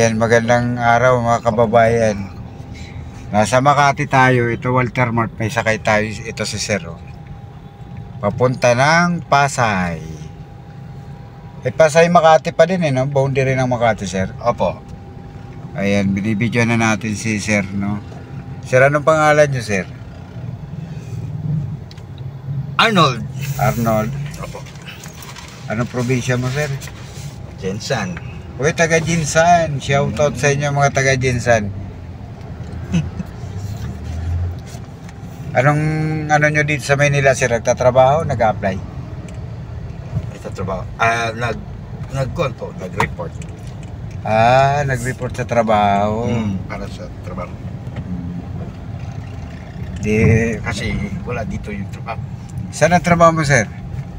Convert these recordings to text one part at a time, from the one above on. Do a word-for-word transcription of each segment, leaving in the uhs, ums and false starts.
Ayan, magandang araw mga kababayan. Nasa Makati tayo. Ito Walter Mart. May sakay tayo. Ito si Sir. Papunta ng Pasay. Eh, Pasay Makati pa din eh, no? Boundary ng Makati, Sir. Opo. Ayan, binibidyo na natin si Sir, no? Sir, anong pangalan nyo, Sir? Arnold. Arnold. Opo. Anong probinsya mo, Sir? Jensan. Uy, taga Jinsan. Shoutout sa inyo mga taga Jinsan. Anong ano nyo dito sa Maynila, Sir? Nagtatrabaho? Nag-apply? Ito trabaho. Ah, nag nagkuan po, nag-report. Ah, nag-report sa trabaho. Mm, para sa trabaho. Di, Kasi wala dito yung trabaho. saan ang trabaho mo, Sir?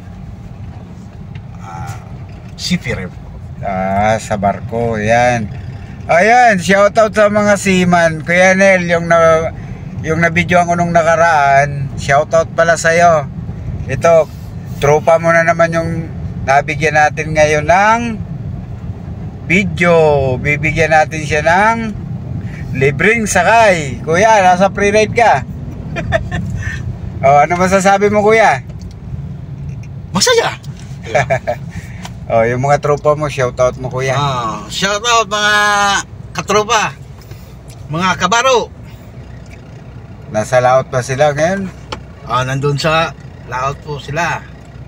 Ah, seafarer po. Ah, sa barko. Yan. Ayan, shoutout sa mga seaman. Kuya Nel, yung na yung na-video ko nung nakaraan, shoutout pala sa'yo. Ito, tropa mo na naman yung nabigyan natin ngayon ng video. Bibigyan natin siya ng libreng sakay. Kuya, nasa pre-ride ka. Oh, ano masasabi mo, Kuya? Masaya. Oh, yung mga tropa mo, shoutout mo, Kuya. Ah, shout out mga katropa. Mga kabaro. Nasa laot pa sila ngayon. Ah, nandun sa laot po sila.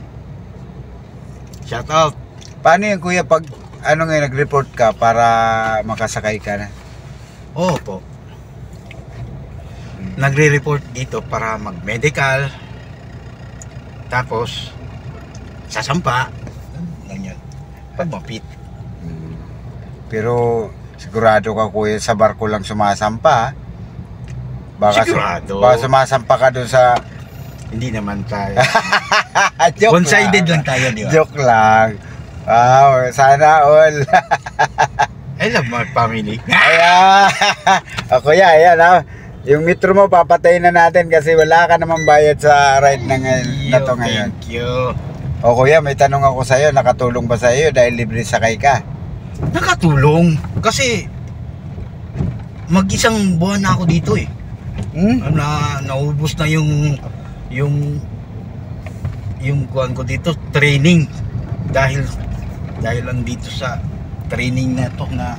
Shout out. Paano yun, Kuya, pag ano ngayon, nag-report ka para makasakay ka na? Oo po. Nagre-report dito para mag-medical. Tapos sasampa lang yan. Pagmapit. Pero sigurado ka, Kuya, sa barko lang sumasampa. Baka, Sigurado. baka sumasampa ka doon sa... Hindi naman tayo. Joke One-sided lang. lang tayo, di ba? Joke lang. Wow, sana all. I love my family. Ayan. O, Kuya, ayan ha. Yung metro mo, papatayin na natin kasi wala ka namang bayad sa ride na, ngayon, na to ngayon. Thank you. O Kuya, may tanong ako sa'yo. Nakatulong ba sa'yo dahil libre sakay ka? Nakatulong. Kasi mag-isang buwan na ako dito eh. Hmm? Na, naubos na yung yung yung kuhan ko dito, training. Dahil dahil lang dito sa training na to na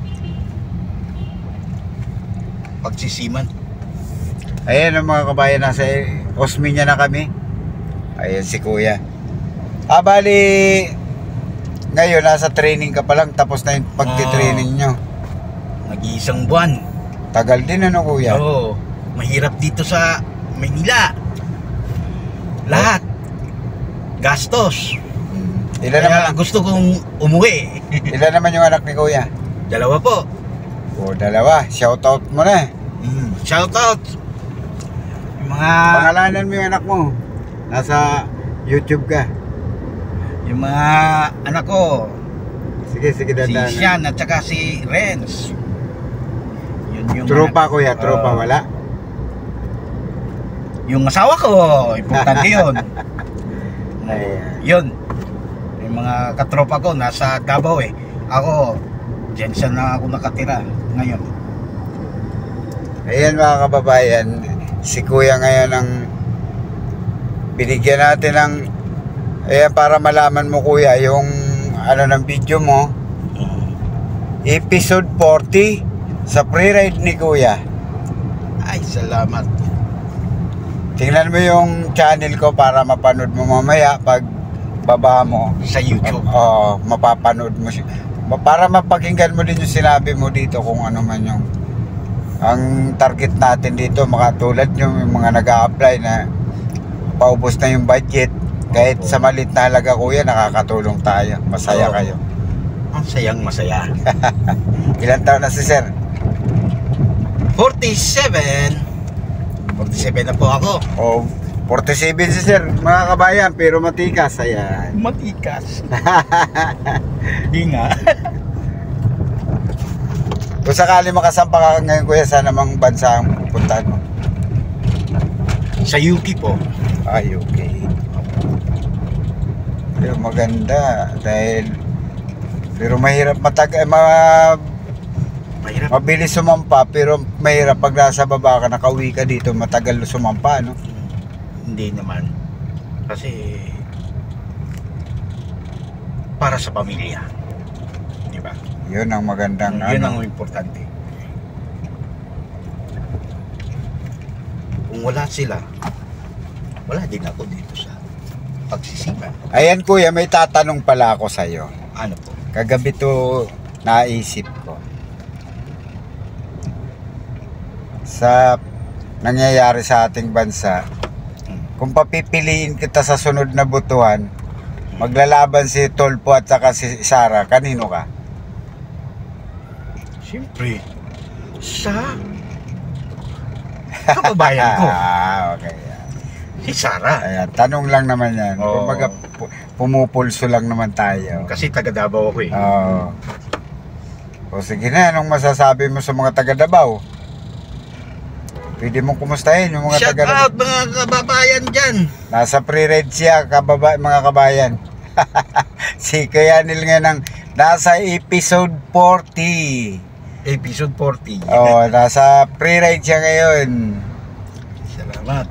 pagsisiman. Ayan ang mga kabayan, nasa Osmeña na kami. Ayan si Kuya. Ah, bali ngayon nasa training ka pa lang, tapos na yung pagti-training nyo. Nag-iisang buwan. Tagal din ano, Kuya? Oo. Mahirap dito sa Maynila. Lahat. Gastos. Ilan Kaya naman, gusto kong umuwi. ilan naman yung anak ni Kuya? Dalawa po. O, dalawa. Shoutout mo na. Mm. Shout out. Yung mga Pangalanan mo yung anak mo. Nasa YouTube ka. yung mga anak ko, Sige, sige, si dandan. Sian at saka si Renz. Yun yung Tropa, anak- Kuya. Tropa, Oo. wala? Yung asawa ko, importante yun. Ayan. Yun. Yung mga katropa ko nasa Davao eh. Ako, Jensen na ako nakatira ngayon. Ayan mga kababayan, si Kuya ngayon ang binigyan natin ng, ayan, para malaman mo, Kuya, yung ano ng video mo, episode forty sa pre-ride ni Kuya. Ay, salamat. Tingnan mo yung channel ko para mapanood mo mamaya pag baba mo. Sa YouTube. Oo, mapapanood mo siya. Para mapakinggan mo din yung sinabi mo dito kung ano man yung ang target natin dito, makatulad yung mga nag-a-apply na paubos na yung budget. Kahit sa maliit na halaga, Kuya, nakakatulong tayo. Masaya Oo. kayo. Ang sayang masaya. Ilan taon na si Sir? forty-seven. forty-seven na po ako. Oh, forty-seven si Sir, mga kabayan, pero matikas. Ayan. Matikas. Di nga. Kung sakali makasampa ka ngayon, Kuya, saan namang bansa ang pupuntahan mo? Sa U K po. Ay, okay. Pero maganda dahil pero mahirap matag eh, ma Mahirap. Mabilis sumampa pero mahirap pag nasa baba ka, nakauwi ka dito, matagal sumampa, no? Hindi naman. Kasi para sa pamilya. Di ba? Yun ang magandang Yun ano. ang importante. Kung wala sila, wala din ako dito sa pagsisipan. Ayan kuya, may tatanong pala ako sa'yo. Ano po? Kagabi to naisip ko. Sa nangyayari sa ating bansa, kung papipiliin kita sa sunod na botohan, maglalaban si Tolpo at saka si Sara, kanino ka? Siyempre, sa kababayan ko, Ah, okay. si Sara. Ayan, tanong lang naman yan. Oo. Kumbaga, pu- pumupulso lang naman tayo. Kasi taga Davao ako eh. Oo. O sige na, anong masasabi mo sa mga taga Davao? Pwede mong kumustahin yung mga Shout taga out mga kababayan dyan. Nasa pre-read siya, kababa, mga kabayan. Si Kuya Nil nga ng nasa episode forty. Episode forty. Oh, nasa pre-ride siya ngayon. Salamat.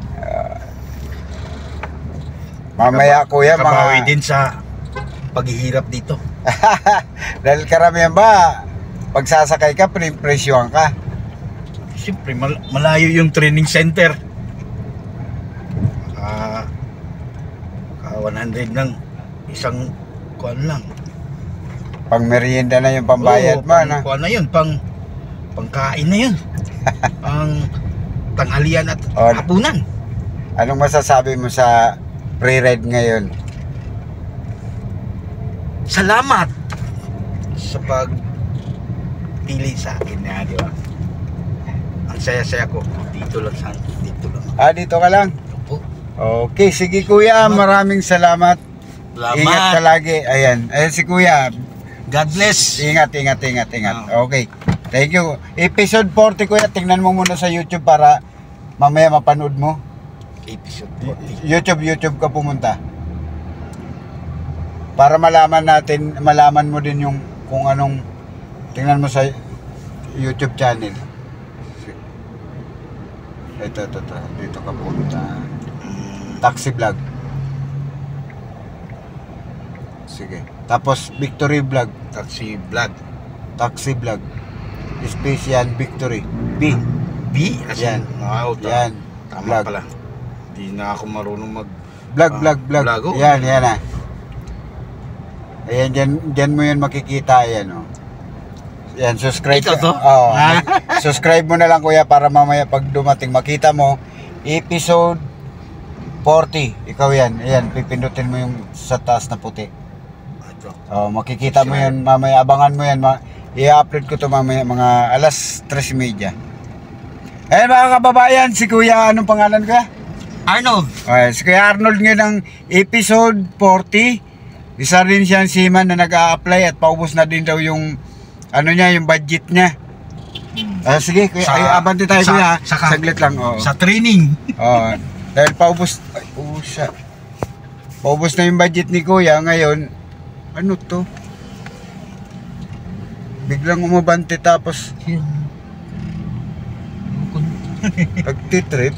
Mamaya kuya, Nakabawi mga... din sa paghihirap dito. Dahil karamihan ba, pagsasakay ka, pre-presyohan ka. Siyempre, mal- malayo yung training center. Ah, uh, one hundred ng isang kuan lang. Pang merienda na yung pambayad Oo, mo, pang na. kuan na yun, pang pangkain na yun. Pang tanghalian at Oh. hapunan. Anong masasabi mo sa pre-ride ngayon? Salamat sa pag pili sa akin na, di ba? Ang saya-saya ko dito lang sa dito lang. Ah, dito ka lang? Opo. Okay, sige kuya, maraming salamat. Salamat. Ingat ka lagi. Ayan, ayan si kuya. God bless. Ingat, ingat, ingat, ingat. Ah. Okay. Thank you. Episode forty kuya, tingnan mo muna sa YouTube para mamaya mapanood mo. Episode forty. YouTube, YouTube ka pumunta. Para malaman natin, malaman mo din yung kung anong tingnan mo sa YouTube channel. Ito, ito, ito. Dito ka pumunta. Taxi vlog. Sige. Tapos Victory vlog. Taxi vlog. Taxi vlog. Special Victory. B. B? As Yan. in, wow, ta- Yan. Tama Vlog. pala. Di na ako marunong mag... Vlog, Ah, vlog, vlog. vlog, oh. Yan, yan ah. Ayan, dyan, dyan mo yan makikita. Ayan, oh. Yan, subscribe. Ito to? Oo. Ah. Subscribe mo na lang kuya para mamaya pag dumating makita mo episode forty. Ikaw yan. Ayan, pipindutin mo yung sa taas na puti. Ito. Oh, makikita mo yan mamaya. Abangan mo yan. Ma- I-upload ko to mamaya mga alas tres thirty. Eh mga kababayan, si kuya, anong pangalan ko? Arnold. Okay, si Kuya Arnold ngayon ng episode forty. Isa rin siyang seaman na nag-a-apply at paubos na din daw yung ano niya, yung budget niya. Ah, sige, kuya, Sa- ay, abante tayo sa- kuya. sa- Saglit lang. Oo. Sa training. Oo. Dahil paubos, ay, oh, siya. Paubos na yung budget ni kuya ngayon. Ano to? Biglang umabante tapos nagtitrip.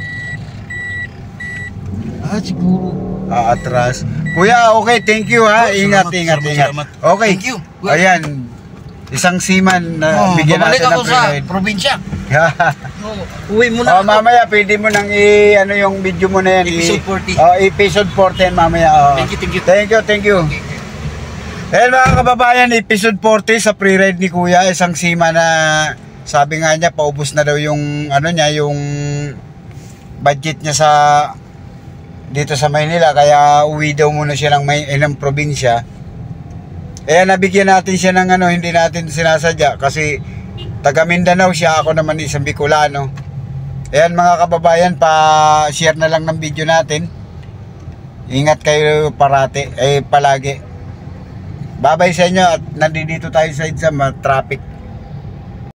Ah, siguro. Aatras. Kuya, okay, thank you ha. Oh, Ingat, salamat, ingat, salamat, ingat. salamat. Okay. Thank you. Ayan. Isang seaman na Oh, bigyan babalik natin ako ng sa pre-ride. probinsya. Oh, uwi mo Oh, na ako. mamaya pwede mo nang i ano yung video mo na yan. Episode i- forty. Oh, episode forty yan mamaya. Oh. Thank you, thank you. Thank you, thank you. Ayan mga kababayan, episode forty sa pre-ride ni Kuya, isang seaman na sabi nga niya paubos na daw yung ano niya, yung budget niya sa dito sa Maynila, kaya uwi daw muna siya ng may eh, ng probinsya. Kaya nabigyan natin siya ng ano, hindi natin sinasadya kasi taga Mindanao siya, ako naman isang Bicolano. Ayan mga kababayan, pa-share na lang ng video natin. Ingat kayo parati, eh palagi. Bye-bye sa inyo at nandito tayo sa EDSA, ma-traffic.